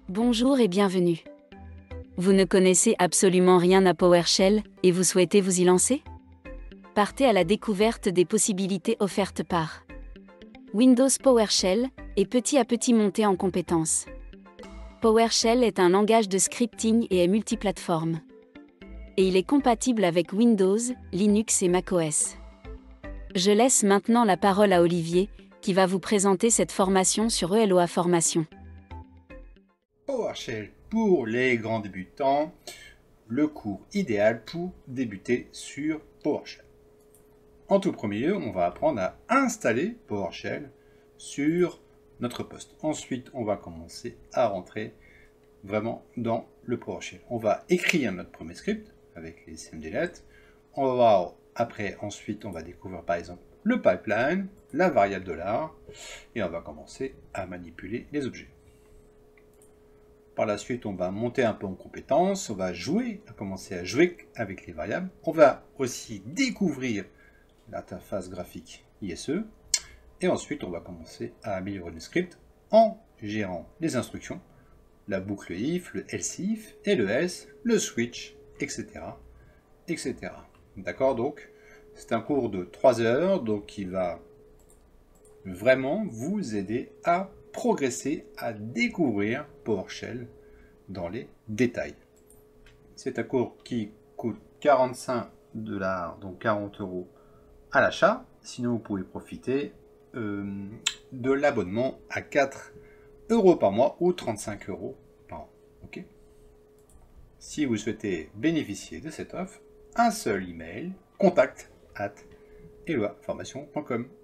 Bonjour et bienvenue. Vous ne connaissez absolument rien à PowerShell et vous souhaitez vous y lancer? Partez à la découverte des possibilités offertes par Windows PowerShell et petit à petit monter en compétences. PowerShell est un langage de scripting et est multiplateforme. Et il est compatible avec Windows, Linux et macOS. Je laisse maintenant la parole à Olivier, qui va vous présenter cette formation sur ELOA Formation. PowerShell pour les grands débutants, le cours idéal pour débuter sur PowerShell. En tout premier lieu, on va apprendre à installer PowerShell sur notre poste. Ensuite, on va commencer à rentrer vraiment dans le PowerShell. On va écrire notre premier script avec les cmdlet. Ensuite, on va découvrir par exemple le pipeline, la variable $, et on va commencer à manipuler les objets. Par la suite, on va monter un peu en compétences, on va commencer à jouer avec les variables. On va aussi découvrir l'interface graphique ISE. Et ensuite, on va commencer à améliorer le script en gérant les instructions, la boucle if, le else if, et le else, le switch, etc. etc. D'accord? Donc, c'est un cours de 3 heures, donc qui va vraiment vous aider à progresser, à découvrir PowerShell dans les détails. C'est un cours qui coûte 45 $, donc 40 € à l'achat. Sinon, vous pouvez profiter de l'abonnement à 4 € par mois ou 35 € par an. Okay. Si vous souhaitez bénéficier de cette offre, un seul email, contact@eloaformation.com.